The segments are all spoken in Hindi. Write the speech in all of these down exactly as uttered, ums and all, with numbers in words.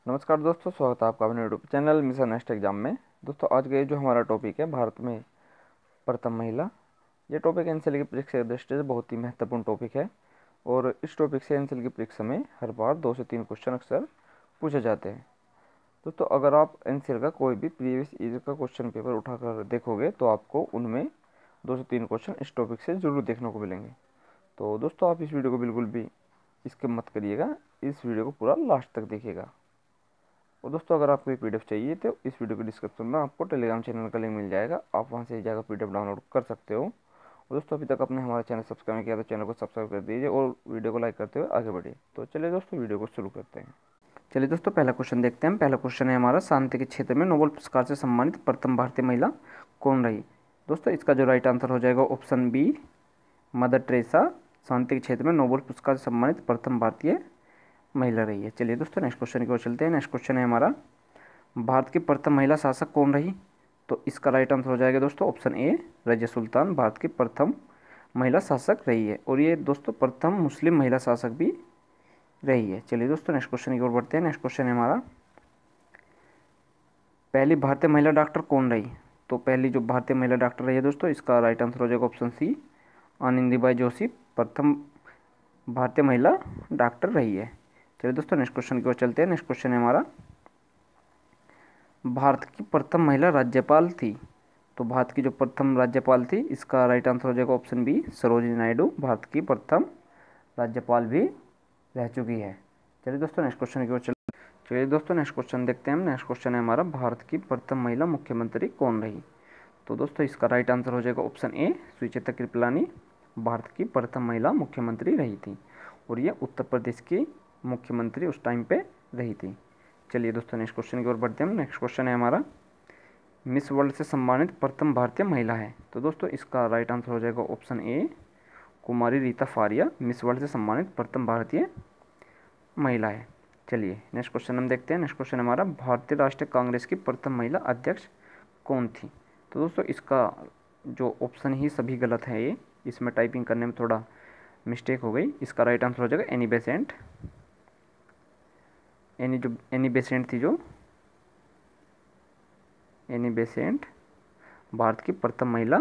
नमस्कार दोस्तों, स्वागत है आपका अपने YouTube channel mission next exam में। दोस्तों आज का ये जो हमारा टॉपिक है, भारत में प्रथम महिला, ये टॉपिक एनसीएल की परीक्षा की दृष्टि से बहुत ही महत्वपूर्ण टॉपिक है। और इस टॉपिक से एनसीएल की परीक्षा में हर बार दो से तीन क्वेश्चन अक्सर पूछे जाते हैं। दोस्तों अगर आप एनसीएल का कोई भी प्रीवियस ईयर का क्वेश्चन पेपर उठाकर देखोगे तो आपको उनमें दो से तीन क्वेश्चन इस टॉपिक से ज़रूर देखने को मिलेंगे। तो दोस्तों आप इस वीडियो को बिल्कुल भी स्किप मत करिएगा, इस वीडियो को पूरा लास्ट तक देखिएगा। और दोस्तों अगर आपको ये पीडीएफ चाहिए तो इस वीडियो के डिस्क्रिप्शन में आपको टेलीग्राम चैनल का लिंक मिल जाएगा, आप वहां से जाकर पीडीएफ डाउनलोड कर सकते हो। और दोस्तों अभी तक आपने हमारा चैनल सब्सक्राइब नहीं किया तो चैनल को सब्सक्राइब कर दीजिए और वीडियो को लाइक करते हुए आगे बढ़िए। तो चलिए दोस्तों वीडियो को शुरू करते हैं। चलिए दोस्तों पहला क्वेश्चन देखते हैं। पहला क्वेश्चन है हमारा, शांति के क्षेत्र में नोबेल पुरस्कार से सम्मानित प्रथम भारतीय महिला कौन रही। दोस्तों इसका जो राइट आंसर हो जाएगा ऑप्शन बी, मदर टेरेसा शांति के क्षेत्र में नोबेल पुरस्कार से सम्मानित प्रथम भारतीय महिला रही है। चलिए दोस्तों नेक्स्ट क्वेश्चन की ओर चलते हैं। नेक्स्ट क्वेश्चन है हमारा, भारत की प्रथम महिला शासक कौन रही। तो इसका राइट आंसर हो जाएगा दोस्तों ऑप्शन ए, रजिया सुल्तान भारत की प्रथम महिला शासक रही है। और ये दोस्तों प्रथम मुस्लिम महिला शासक भी रही है। चलिए दोस्तों नेक्स्ट क्वेश्चन की ओर बढ़ते हैं। नेक्स्ट क्वेश्चन है हमारा, पहली भारतीय महिला डॉक्टर कौन रही। तो पहली जो भारतीय महिला डॉक्टर रही है दोस्तों, इसका राइट आंसर हो जाएगा ऑप्शन सी, आनंदीबाई जोशी प्रथम भारतीय महिला डॉक्टर रही है। चलिए दोस्तों नेक्स्ट क्वेश्चन की ओर चलते हैं। नेक्स्ट क्वेश्चन है हमारा, भारत की प्रथम महिला राज्यपाल थी। तो भारत की जो प्रथम राज्यपाल थी, इसका राइट आंसर हो जाएगा ऑप्शन बी, सरोजिनी नायडू भारत की प्रथम राज्यपाल भी रह चुकी है। चलिए दोस्तों नेक्स्ट क्वेश्चन की ओर चलते हैं। चलिए दोस्तों नेक्स्ट क्वेश्चन देखते हैं हम। नेक्स्ट क्वेश्चन है हमारा, भारत की प्रथम महिला मुख्यमंत्री कौन रही। तो दोस्तों इसका राइट आंसर हो जाएगा ऑप्शन ए, सुचेता कृपलानी भारत की प्रथम महिला मुख्यमंत्री रही थी। और ये उत्तर प्रदेश की मुख्यमंत्री उस टाइम पे रही थी। चलिए दोस्तों नेक्स्ट क्वेश्चन की ओर बढ़ते हैं हम। नेक्स्ट क्वेश्चन है हमारा, मिस वर्ल्ड से सम्मानित प्रथम भारतीय महिला है। तो दोस्तों इसका राइट आंसर हो जाएगा option A, Kumari Reita Faria Miss World से सम्मानित प्रथम भारतीय महिला है। चलिए नेक्स्ट क्वेश्चन हम देखते हैं। नेक्स्ट क्वेश्चन हमारा, भारतीय राष्ट्रीय कांग्रेस की प्रथम महिला अध्यक्ष कौन थी। तो दोस्तों इसका जो ऑप्शन ही सभी गलत है, ये इसमें टाइपिंग करने में थोड़ा मिस्टेक हो गई। इसका राइट आंसर हो जाएगा एनी बेसेंट। एनी जो एनी बेसेंट थी, जो एनी बेसेंट भारत की प्रथम महिला,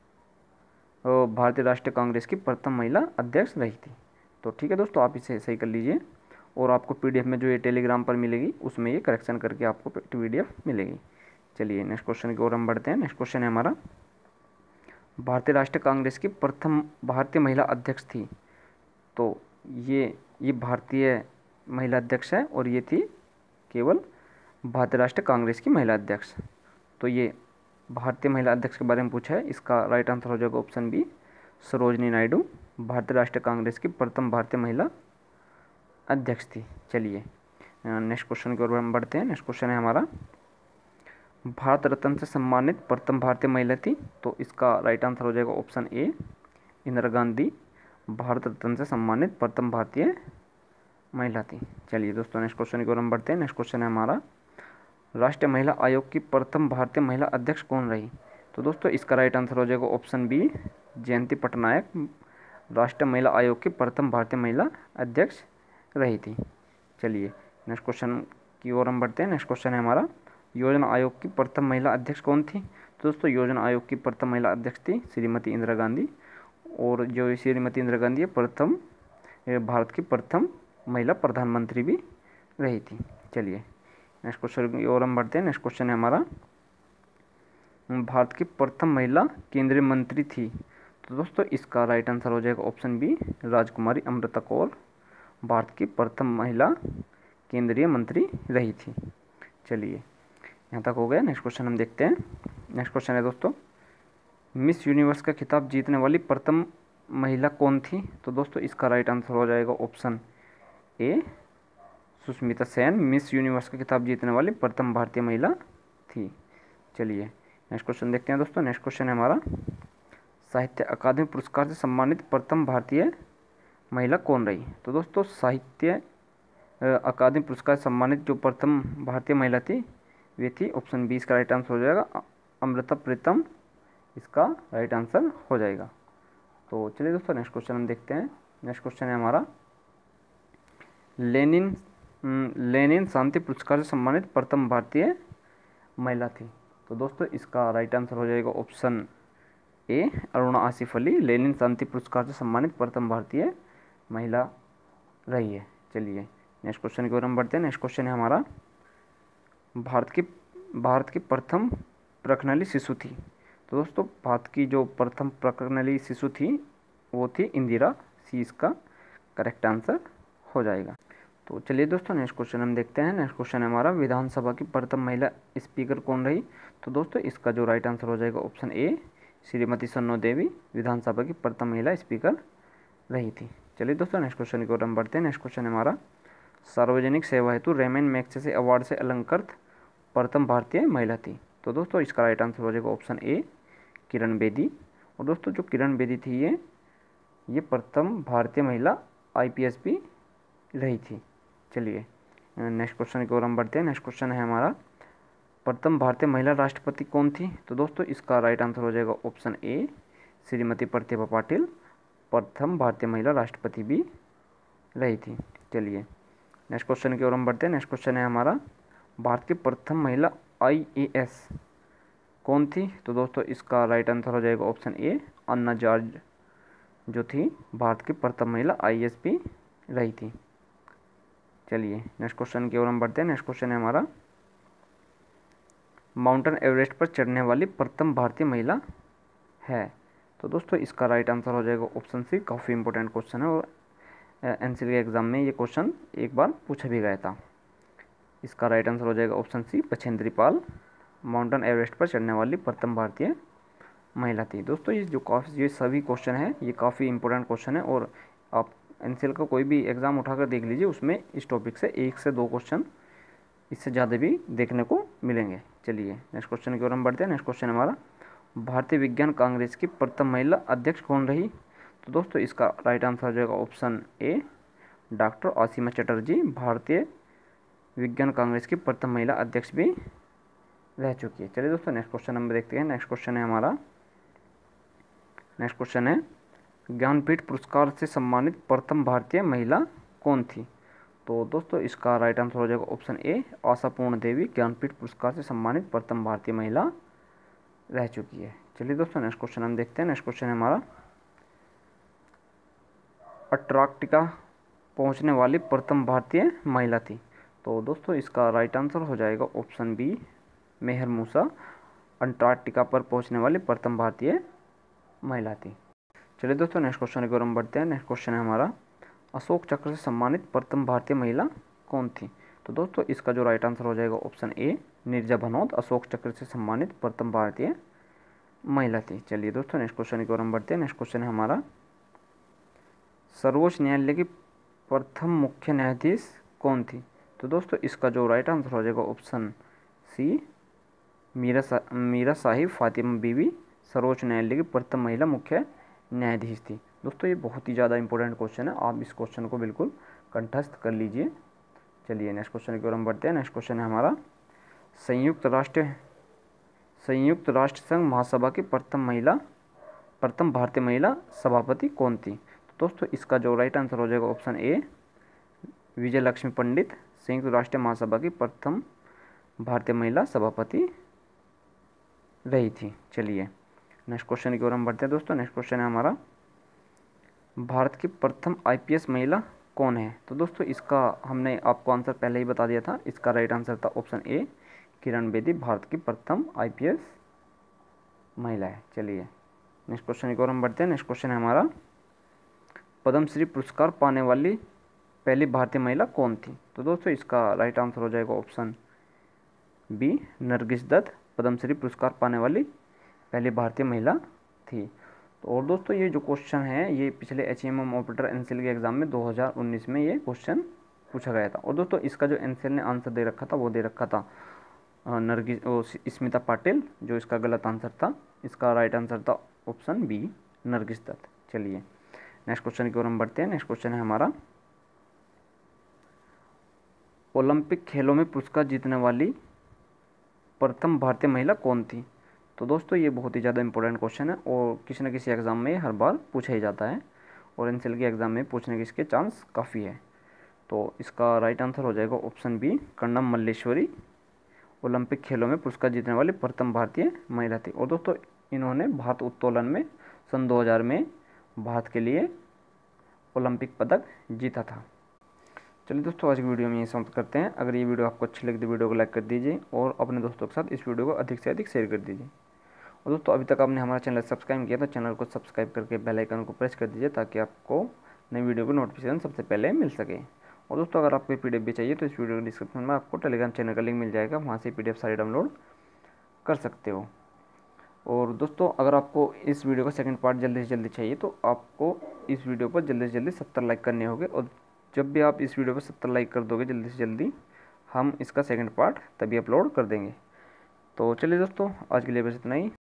भारतीय राष्ट्रीय कांग्रेस की प्रथम महिला अध्यक्ष रही थी। तो ठीक है दोस्तों, आप इसे सही कर लीजिए और आपको पीडीएफ में जो ये टेलीग्राम पर मिलेगी उसमें ये करेक्शन करके आपको पीडीएफ मिलेगी। चलिए नेक्स्ट क्वेश्चन की ओर हम बढ़ते हैं। नेक्स्ट क्वेश्चन है हमारा, भारतीय राष्ट्रीय कांग्रेस की प्रथम भारतीय महिला अध्यक्ष थी। तो ये ये भारतीय महिला अध्यक्ष है और ये थी केवल भारतीय राष्ट्रीय कांग्रेस की महिला अध्यक्ष। तो ये भारतीय महिला अध्यक्ष के बारे में पूछा है, इसका राइट आंसर हो जाएगा ऑप्शन बी, सरोजिनी नायडू भारतीय राष्ट्रीय कांग्रेस की प्रथम भारतीय महिला अध्यक्ष थी। चलिए नेक्स्ट क्वेश्चन की ओर हम बढ़ते हैं। नेक्स्ट क्वेश्चन है हमारा, भारत रत्न से सम्मानित प्रथम भारतीय महिला थी। तो इसका राइट आंसर हो जाएगा ऑप्शन ए, इंदिरा गांधी भारत रत्न से सम्मानित प्रथम भारतीय महिला थी। चलिए दोस्तों नेक्स्ट क्वेश्चन की ओर हम बढ़ते हैं। नेक्स्ट क्वेश्चन है हमारा, राष्ट्रीय महिला आयोग की प्रथम भारतीय महिला अध्यक्ष कौन रही। तो दोस्तों इसका राइट आंसर हो जाएगा ऑप्शन बी, जयंती पटनायक राष्ट्रीय महिला आयोग की प्रथम भारतीय महिला अध्यक्ष रही थी। चलिए नेक्स्ट क्वेश्चन की ओर हम बढ़ते हैं। नेक्स्ट क्वेश्चन है हमारा, योजना आयोग की प्रथम महिला अध्यक्ष कौन थी। तो दोस्तों योजना आयोग की प्रथम महिला अध्यक्ष थी श्रीमती इंदिरा गांधी। और जो श्रीमती इंदिरा गांधी है, प्रथम भारत की प्रथम महिला प्रधानमंत्री भी रही थी। चलिए नेक्स्ट क्वेश्चन की ओर हम बढ़ते हैं। नेक्स्ट क्वेश्चन है हमारा, भारत की प्रथम महिला केंद्रीय मंत्री थी। तो दोस्तों इसका राइट आंसर हो जाएगा ऑप्शन बी, राजकुमारी अमृता कौर भारत की प्रथम महिला केंद्रीय मंत्री रही थी। चलिए यहाँ तक हो गया। नेक्स्ट क्वेश्चन हम देखते हैं। नेक्स्ट क्वेश्चन है दोस्तों, मिस यूनिवर्स का खिताब जीतने वाली प्रथम महिला कौन थी। तो दोस्तों इसका राइट आंसर हो जाएगा option A, Sushmita Sen Miss Universe का खिताब जीतने वाली प्रथम भारतीय महिला थी। चलिए नेक्स्ट क्वेश्चन देखते हैं दोस्तों। नेक्स्ट क्वेश्चन है हमारा, साहित्य अकादमी पुरस्कार से सम्मानित प्रथम भारतीय महिला कौन रही। तो दोस्तों साहित्य अकादमी पुरस्कार से सम्मानित जो प्रथम भारतीय महिला थी वे थी ऑप्शन बी, इसका राइट आंसर हो जाएगा अमृता प्रीतम, इसका राइट आंसर हो जाएगा। तो चलिए दोस्तों नेक्स्ट क्वेश्चन हम देखते हैं। नेक्स्ट क्वेश्चन है हमारा, लेनिन लेनिन शांति पुरस्कार से सम्मानित प्रथम भारतीय महिला थी? तो दोस्तों इसका राइट आंसर हो जाएगा option A, Aruna Asaf Ali Lenin शांति पुरस्कार से सम्मानित प्रथम भारतीय महिला रही है। चलिए नेक्स्ट क्वेश्चन की ओर हम बढ़ते हैं। नेक्स्ट क्वेश्चन है हमारा, भारत की भारत की प्रथम प्रकनली शिशु थी? तो दोस्तों भारत की जो प्रथम प्रकनली शिशु थी वो थी इंदिरा। सी इसका करेक्ट आंसर हो जाएगा। तो चलिए दोस्तों नेक्स्ट क्वेश्चन हम देखते हैं। नेक्स्ट क्वेश्चन है हमारा, विधानसभा की प्रथम महिला स्पीकर कौन रही? तो दोस्तों इसका जो राइट आंसर हो जाएगा ऑप्शन ए, श्रीमती सन्नो देवी विधानसभा की प्रथम महिला स्पीकर रही थी। चलिए दोस्तों नेक्स्ट क्वेश्चन की ओर हम बढ़ते हैं। नेक्स्ट क्वेश्चन है हमारा, सार्वजनिक सेवा हेतु रेमन मैग्सेसे अवार्ड से अलंकृत प्रथम भारतीय महिला थी? तो दोस्तों इसका राइट आंसर हो जाएगा ऑप्शन ए, किरण बेदी। और दोस्तों जो किरण बेदी थी ये ये प्रथम भारतीय महिला आईपीएस भी रही थी। चलिए नेक्स्ट क्वेश्चन की ओर हम बढ़ते हैं। नेक्स्ट क्वेश्चन है हमारा, प्रथम भारतीय महिला राष्ट्रपति कौन थी? तो दोस्तों इसका राइट आंसर हो जाएगा ऑप्शन ए, श्रीमती प्रतिभा पाटिल प्रथम भारतीय महिला राष्ट्रपति भी रही थी। चलिए नेक्स्ट क्वेश्चन की ओर हम बढ़ते हैं। नेक्स्ट क्वेश्चन है हमारा, भारत की प्रथम महिला आईएएस कौन थी? तो दोस्तों इसका राइट आंसर हो जाएगा ऑप्शन ए, अन्ना जॉर्ज जो थी भारत की प्रथम महिला आईएएस भी रही थी। चलिए नेक्स्ट क्वेश्चन की ओर हम बढ़ते हैं। नेक्स्ट क्वेश्चन है हमारा, माउंटेन एवरेस्ट पर चढ़ने वाली प्रथम भारतीय महिला है? तो दोस्तों इसका राइट आंसर हो जाएगा ऑप्शन सी। काफ़ी इंपॉर्टेंट क्वेश्चन है और एनसीटीई एग्जाम में ये क्वेश्चन एक बार पूछा भी गया था। इसका राइट आंसर हो जाएगा option C, Bachendri Pal mountain Everest पर चढ़ने वाली प्रथम भारतीय महिला थी। दोस्तों ये जो काफ़ी ये सभी क्वेश्चन है ये काफ़ी इंपॉर्टेंट क्वेश्चन है और आप एनसीटीई का कोई भी एग्ज़ाम उठाकर देख लीजिए, उसमें इस टॉपिक से एक से दो क्वेश्चन इससे ज़्यादा भी देखने को मिलेंगे। चलिए नेक्स्ट क्वेश्चन की ओर हम बढ़ते हैं। नेक्स्ट क्वेश्चन हमारा, भारतीय विज्ञान कांग्रेस की प्रथम महिला अध्यक्ष कौन रही? तो दोस्तों इसका राइट आंसर हो जाएगा option A, doctor Asima Chatterjee भारतीय विज्ञान कांग्रेस की प्रथम महिला अध्यक्ष भी रह चुकी है। चलिए दोस्तों नेक्स्ट क्वेश्चन हम देखते हैं। नेक्स्ट क्वेश्चन है हमारा, नेक्स्ट क्वेश्चन है, ज्ञानपीठ पुरस्कार से सम्मानित प्रथम भारतीय महिला कौन थी? तो दोस्तों इसका राइट आंसर हो जाएगा ऑप्शन ए, आशापूर्ण देवी ज्ञानपीठ पुरस्कार से सम्मानित प्रथम भारतीय महिला रह चुकी है। चलिए दोस्तों नेक्स्ट क्वेश्चन हम देखते हैं। नेक्स्ट क्वेश्चन है हमारा, अंटार्कटिका पहुंचने वाली प्रथम भारतीय महिला थी? तो दोस्तों इसका राइट आंसर हो जाएगा option B, Mehar Moosa Antarctica पर पहुंचने वाली प्रथम भारतीय महिला थी। चलिए दोस्तों नेक्स्ट क्वेश्चन की ओर हम बढ़ते हैं। नेक्स्ट क्वेश्चन है हमारा, अशोक चक्र से सम्मानित प्रथम भारतीय महिला कौन थी? तो दोस्तों इसका जो राइट आंसर हो जाएगा ऑप्शन ए, नीरजा भनोत अशोक चक्र से सम्मानित प्रथम भारतीय महिला थी। चलिए दोस्तों नेक्स्ट क्वेश्चन की ओर हम बढ़ते हैं। नेक्स्ट क्वेश्चन है हमारा, सर्वोच्च न्यायालय की प्रथम मुख्य न्यायाधीश कौन थी? तो दोस्तों इसका जो राइट आंसर हो जाएगा ऑप्शन सी, मीरा सा, मीरा साहिब फातिमा बीवी सर्वोच्च न्यायालय की प्रथम महिला मुख्य न्यायाधीश थी। दोस्तों ये बहुत ही ज़्यादा इंपॉर्टेंट क्वेश्चन है, आप इस क्वेश्चन को बिल्कुल कंठस्थ कर लीजिए। चलिए नेक्स्ट क्वेश्चन की ओर हम बढ़ते हैं। नेक्स्ट क्वेश्चन है हमारा, संयुक्त राष्ट्र संयुक्त राष्ट्र संघ महासभा की प्रथम महिला प्रथम भारतीय महिला सभापति कौन थी? तो दोस्तों इसका जो राइट आंसर हो जाएगा ऑप्शन ए, विजय लक्ष्मी पंडित संयुक्त राष्ट्र महासभा की प्रथम भारतीय महिला सभापति रही थी। चलिए नेक्स्ट क्वेश्चन की ओर हम बढ़ते हैं दोस्तों। नेक्स्ट क्वेश्चन है हमारा, भारत की प्रथम आईपीएस महिला कौन है? तो दोस्तों इसका हमने आपको आंसर पहले ही बता दिया था। इसका राइट आंसर था ऑप्शन ए, किरण बेदी भारत की प्रथम आईपीएस महिला है। चलिए नेक्स्ट क्वेश्चन की ओर हम बढ़ते हैं। नेक्स्ट क्वेश्चन है हमारा, पद्मश्री पुरस्कार पाने वाली पहली भारतीय महिला कौन थी? तो दोस्तों इसका राइट आंसर हो जाएगा ऑप्शन बी, नरगिस दत्त पद्मश्री पुरस्कार पाने वाली पहली भारतीय महिला थी। तो और दोस्तों ये जो क्वेश्चन है ये पिछले H M M operator NCL के एग्जाम में दो हज़ार उन्नीस में ये क्वेश्चन पूछा गया था। और दोस्तों इसका जो एनसीएल ने आंसर दे रखा था वो दे रखा था नरगिस स्मिता पाटिल, जो इसका गलत आंसर था। इसका राइट आंसर था ऑप्शन बी, नरगिस दत्त। चलिए नेक्स्ट क्वेश्चन की ओर हम बढ़ते हैं। नेक्स्ट क्वेश्चन है हमारा, ओलंपिक खेलों में पुरस्कार जीतने वाली प्रथम भारतीय महिला कौन थी? तो दोस्तों ये बहुत ही ज़्यादा इंपॉर्टेंट क्वेश्चन है और किसी न किसी एग्ज़ाम में हर बार पूछा ही जाता है और एनसीएल के एग्ज़ाम में पूछने के इसके चांस काफ़ी है। तो इसका राइट आंसर हो जाएगा option B, Karnam Malleswari Olympic खेलों में पुरस्कार जीतने वाली प्रथम भारतीय महिला थी। और दोस्तों इन्होंने भार उत्तोलन में सन दो हज़ार में भारत के लिए ओलंपिक पदक जीता था। चलिए दोस्तों आज की वीडियो में ये समाप्त करते हैं। अगर ये वीडियो आपको अच्छी लगी तो वीडियो को लाइक कर दीजिए और अपने दोस्तों के साथ इस वीडियो को अधिक से अधिक शेयर कर दीजिए। और दोस्तों अभी तक आपने हमारा चैनल सब्सक्राइब किया तो चैनल को सब्सक्राइब करके बेल आइकन को प्रेस कर दीजिए ताकि आपको नई वीडियो की नोटिफिकेशन सबसे पहले मिल सके। और दोस्तों अगर आपको पी डी एफ भी चाहिए तो इस वीडियो के डिस्क्रिप्शन में आपको टेलीग्राम चैनल का लिंक मिल जाएगा, वहाँ से पी डी एफ सारी डाउनलोड कर सकते हो। और दोस्तों अगर आपको इस वीडियो का सेकंड पार्ट जल्दी से जल्दी चाहिए तो आपको इस वीडियो पर जल्दी से जल्दी सत्तर लाइक करने होंगे, और जब भी आप इस वीडियो पर सत्तर लाइक कर दोगे जल्दी से जल्दी हम इसका सेकंड पार्ट तभी अपलोड कर देंगे। तो चलिए दोस्तों आज के लिए बस इतना ही।